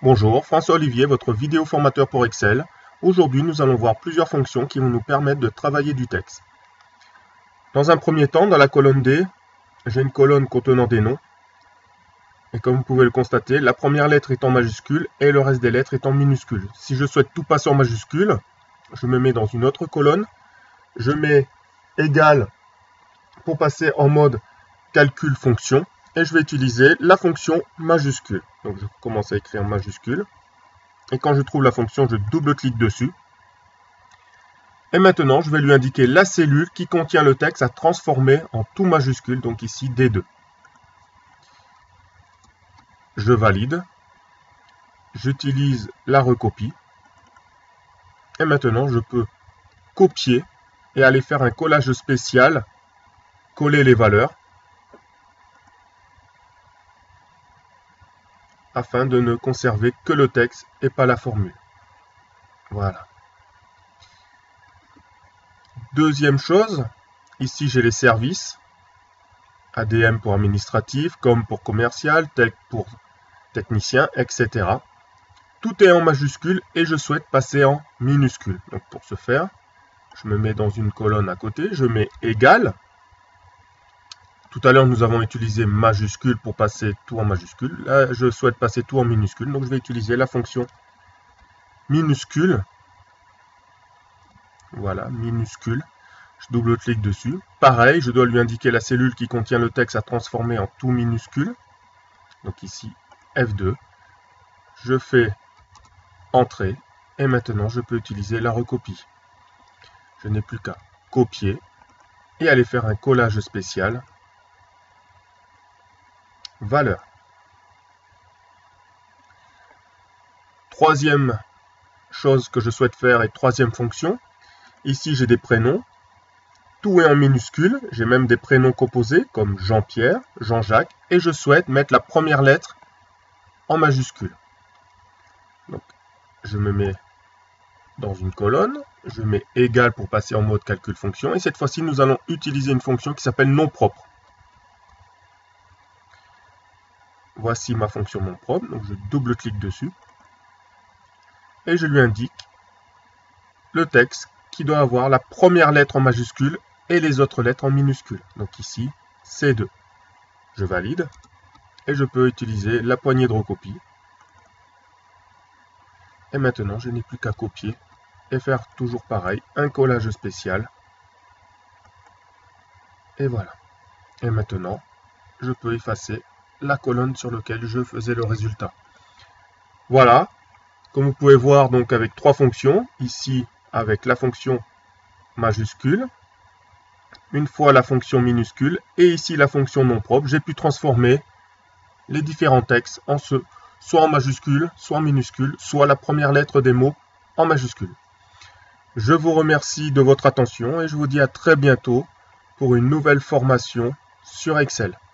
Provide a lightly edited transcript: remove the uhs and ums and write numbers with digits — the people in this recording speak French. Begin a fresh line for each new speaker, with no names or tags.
Bonjour, François Olivier, votre vidéo formateur pour Excel. Aujourd'hui, nous allons voir plusieurs fonctions qui vont nous permettre de travailler du texte. Dans un premier temps, dans la colonne D, j'ai une colonne contenant des noms. Et comme vous pouvez le constater, la première lettre est en majuscule et le reste des lettres est en minuscule. Si je souhaite tout passer en majuscule, je me mets dans une autre colonne. Je mets égal pour passer en mode calcul fonction. Et je vais utiliser la fonction majuscule. Donc je commence à écrire majuscule. Et quand je trouve la fonction, je double-clique dessus. Et maintenant, je vais lui indiquer la cellule qui contient le texte à transformer en tout majuscule, donc ici D2. Je valide. J'utilise la recopie. Et maintenant, je peux copier et aller faire un collage spécial, coller les valeurs, afin de ne conserver que le texte et pas la formule. Voilà. Deuxième chose, ici j'ai les services, ADM pour administratif, com pour commercial, tech pour technicien, etc. Tout est en majuscule et je souhaite passer en minuscule. Donc pour ce faire, je me mets dans une colonne à côté, je mets égal. Tout à l'heure, nous avons utilisé majuscule pour passer tout en majuscule. Là, je souhaite passer tout en minuscule. Donc, je vais utiliser la fonction minuscule. Voilà, minuscule. Je double-clique dessus. Pareil, je dois lui indiquer la cellule qui contient le texte à transformer en tout minuscule. Donc ici, F2. Je fais Entrée. Et maintenant, je peux utiliser la recopie. Je n'ai plus qu'à copier et aller faire un collage spécial. Valeur. Troisième chose que je souhaite faire et troisième fonction. Ici, j'ai des prénoms. Tout est en minuscule. J'ai même des prénoms composés comme Jean-Pierre, Jean-Jacques. Et je souhaite mettre la première lettre en majuscule. Donc, je me mets dans une colonne. Je mets égal pour passer en mode calcul fonction. Et cette fois-ci, nous allons utiliser une fonction qui s'appelle nom propre. Voici ma fonction nom propre, donc je double-clique dessus et je lui indique le texte qui doit avoir la première lettre en majuscule et les autres lettres en minuscule. Donc ici, C2. Je valide et je peux utiliser la poignée de recopie. Et maintenant, je n'ai plus qu'à copier et faire toujours pareil, un collage spécial. Et voilà. Et maintenant, je peux effacer la colonne sur laquelle je faisais le résultat. Voilà, comme vous pouvez voir donc avec trois fonctions, ici avec la fonction majuscule, une fois la fonction minuscule et ici la fonction nom propre, j'ai pu transformer les différents textes en soit en majuscule, soit en minuscule, soit la première lettre des mots en majuscule. Je vous remercie de votre attention et je vous dis à très bientôt pour une nouvelle formation sur Excel.